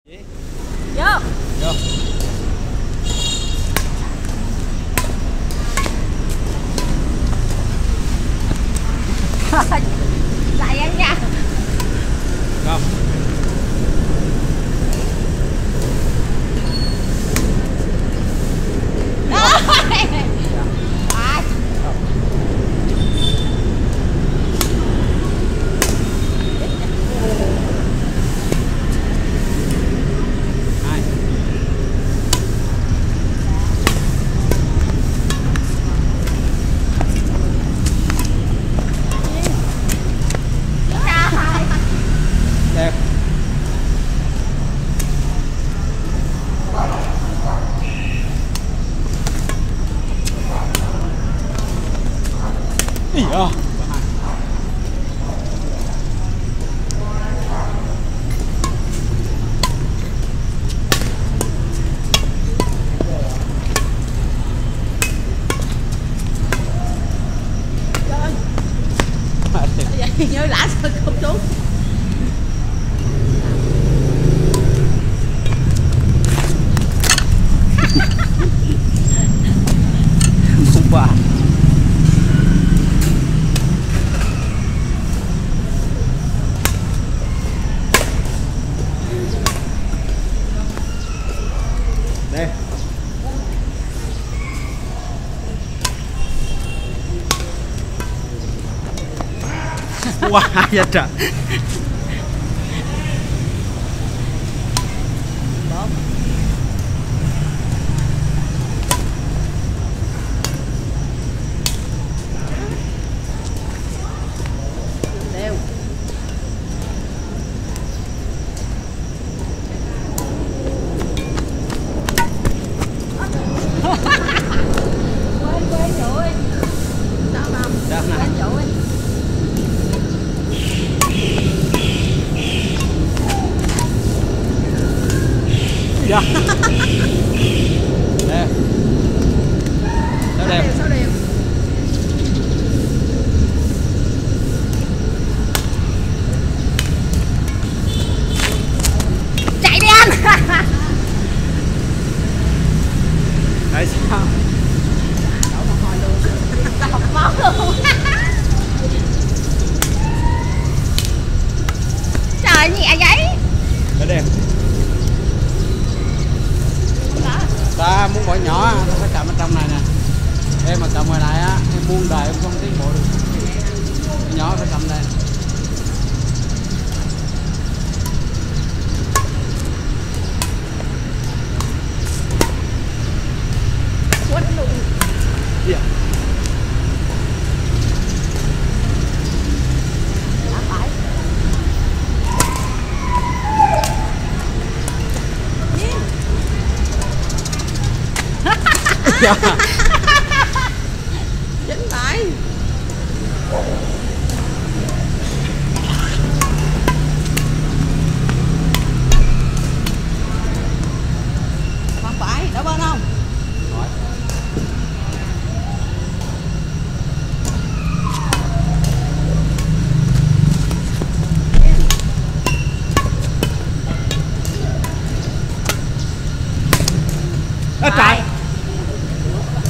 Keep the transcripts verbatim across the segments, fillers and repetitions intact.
Vô. Vô. Lại anh nha. Không. Đẹp. Ý à. Vậy nhớ lã sao không trúng. Không qua. Đây. Wow, dạ trời. Đều. Quên quên chuỗi. Sao không? Sao nào? Quên chuỗi. Dạ. Đẹp. Sao đẹp? Sao đều. Chạy đi anh. Tại sao? Đổ mồ hôi luôn. Đổ máu luôn. Trời nhẹ vậy. Nó đẹp. Ta muốn bỏ nhỏ ta phải cầm ở trong này nè. Em mà cầm ngoài này á, em buông đời em không tiến bộ được. Nhỏ phải cầm đây. Quất luôn. Yeah. Đã phải. Dạ. Chính phải. Không phải, đổ bên không? Hỏi. Ê trời.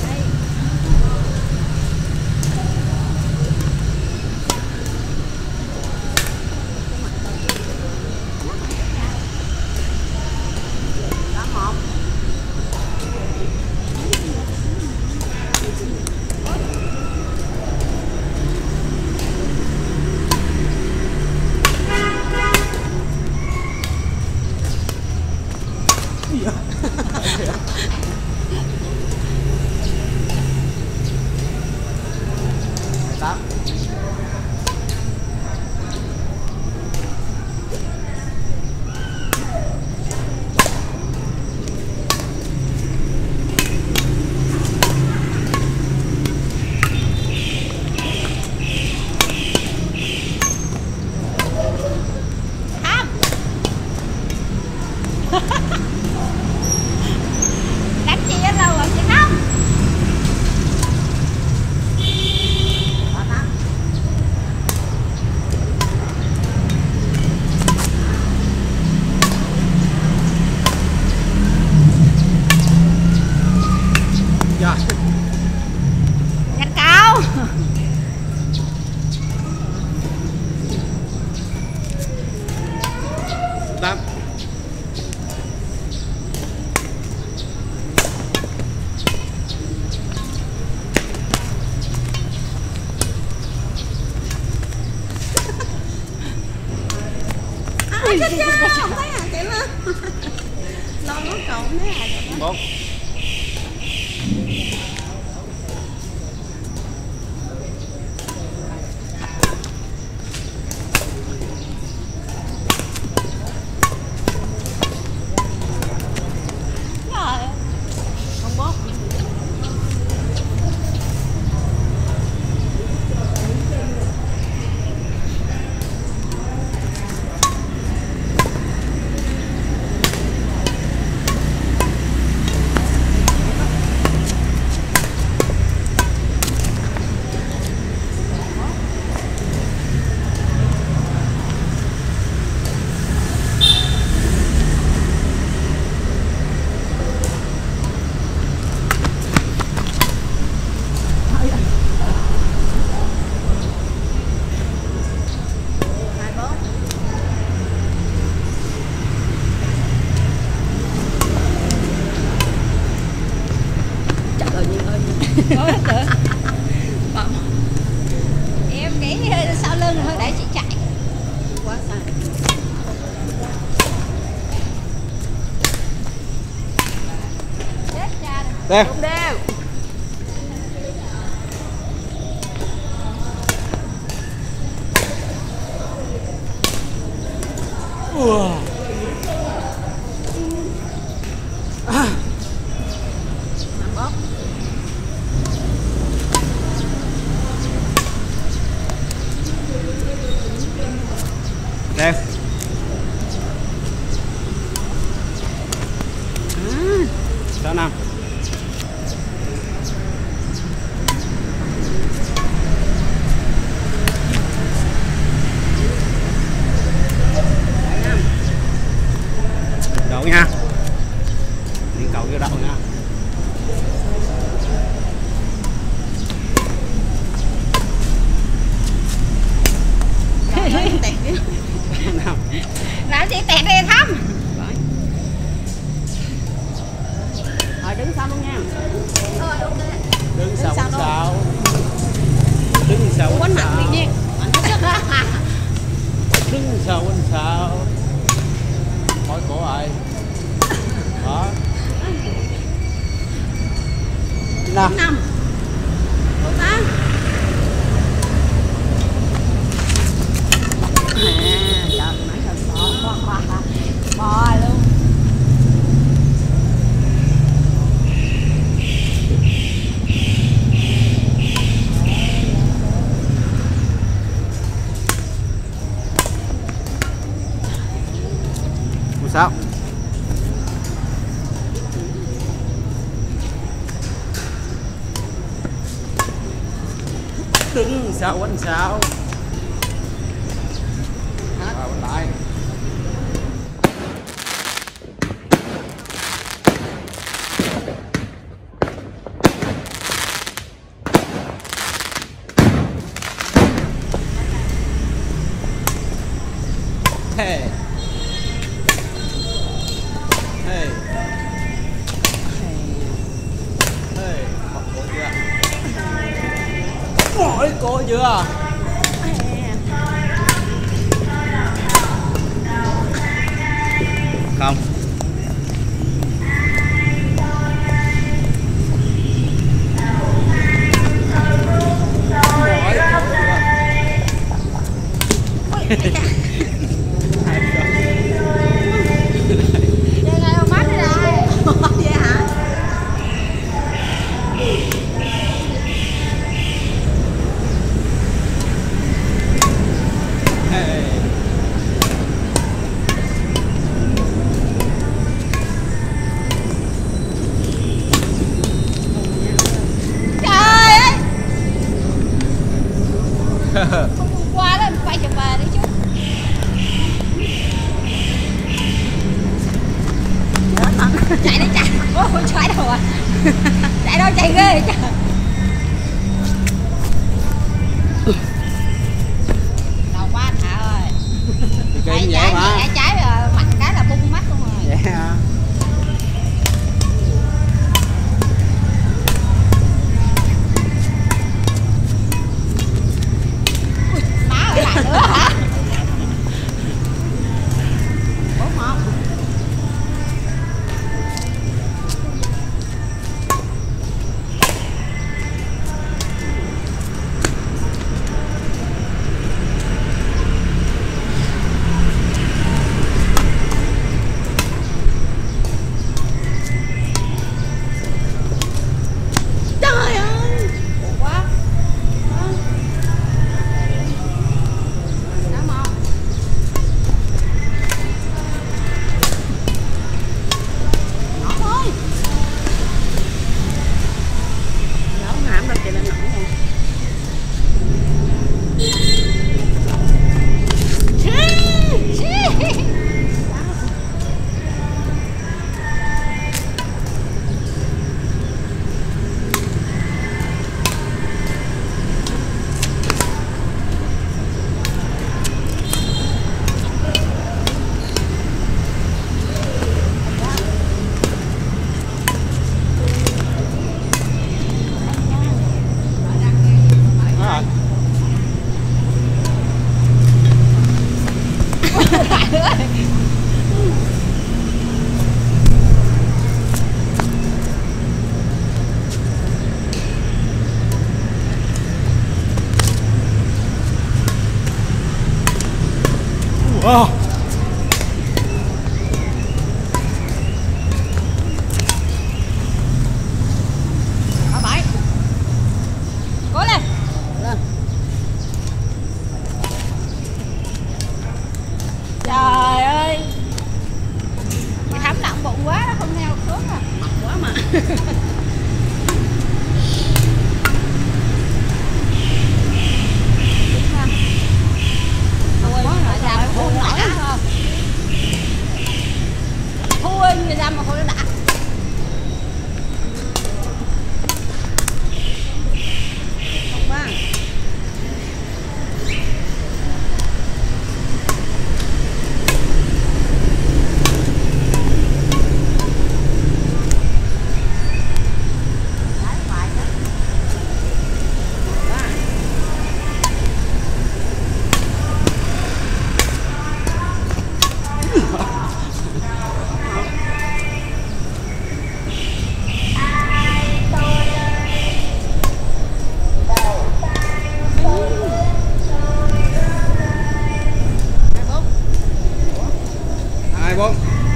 tám. À, chết chưa? Không thấy à, chị Lương. Lo nó trộn thế à. Bốn. Không bóp. Có được. Em nghĩ sau lưng thôi để chị chạy. Quá sai. Chết cha rồi. Đây. Đúng đều. Ủa. À. Bóp. Đây. À. Sáu năm. Đậu nha. Đi cầu vô đậu nha. Nào chị tẹt đi thăm. Rồi đứng sau luôn nha. Rồi ok. Đứng sau quánh sau. Đứng sau quánh Quánh mặt đi nha. Đứng sau quánh sau. Mỏi cổ rồi. Đó. Năm. Năm. Một tám. À, trời nãy giờ bò bò bò bò luôn. mười sáu. Đứng sau quánh sau. Rồi quánh lại. Hey. Hey. Hey. Bật cổ chưa? Mỏi cổ chưa? Không. Mỏi cổ chưa? Vậy ngày ông bắt đi đây. Vậy hả? Hey. Trời ơi. Hôm qua đó quay trở về đi chứ. Chạy đi chạy. Ôi chạy đâu rồi. Chạy đâu chạy ghê trời. Đầu quá thả ơi. Thì Chạy vậy trái mà. chạy trái mặt chạy nữa. Wow. Ở bảy. Cố lên. Lên. Trời ơi. Mày thấm nặng bụng quá, nó không theo xuống à. Mập quá mà. Thua người ra mà thôi nó đã. Không ba. Hai bốn.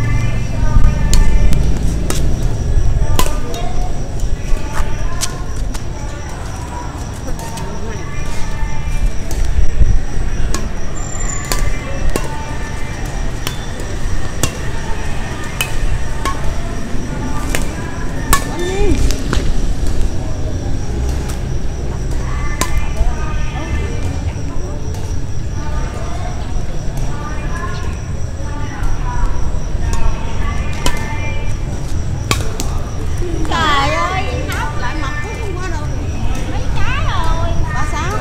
Trời ơi, hóc lại mập cũng không có đâu. Mấy trái rồi. Ba sáu.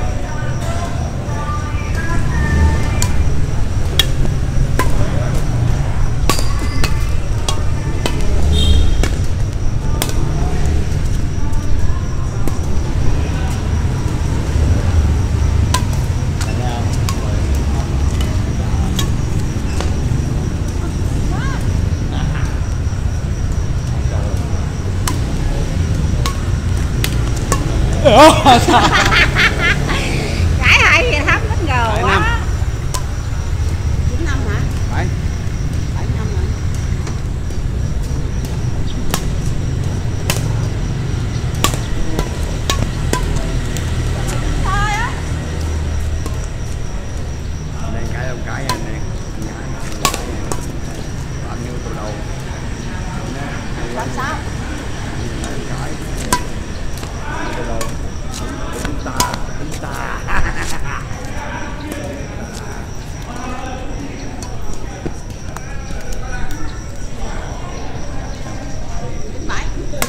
Cái hai gì thấm đến gờ quá. Chín năm hả? Bảy. Bảy năm rồi. Thôi á. Đây cái ông cái anh này. Bao nhiêu từ đầu. Ba sáu. Cái. Từ đầu. Chúng ta, chúng ta. Bảy.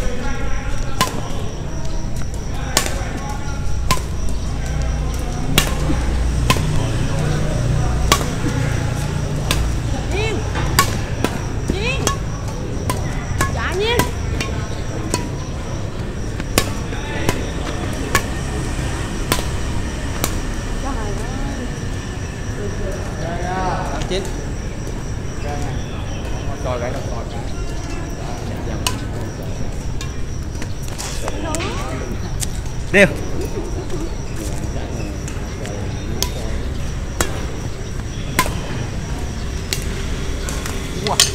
Nhiên. Nhiên. Dạ Nhiên. Tám chín. Coi cái đâu coi cái. Điều. Wow.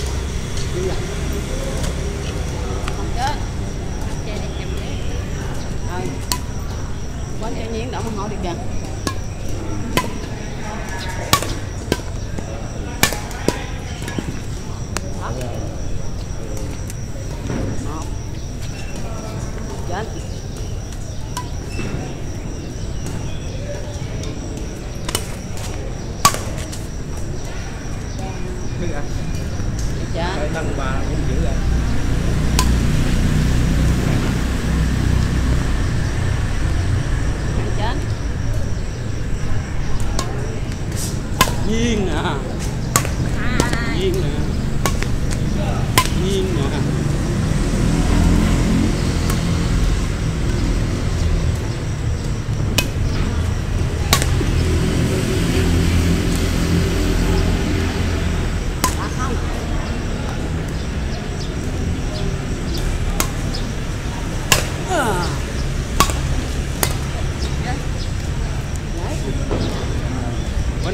Không chết. Chơi đi chậm đi. Ừ. Quán cho Nhiên đỡ mà hỏi được kìa. Đó. Một. Chết. Chết. Cái tăng ba cũng dữ rồi. Chết. Nhiên à. Hai. Nhiên nè. Nhiên nè.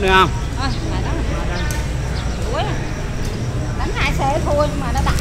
nữa không? Thôi, lại đó. Đuối à. Đánh hai xe thua nhưng mà nó đập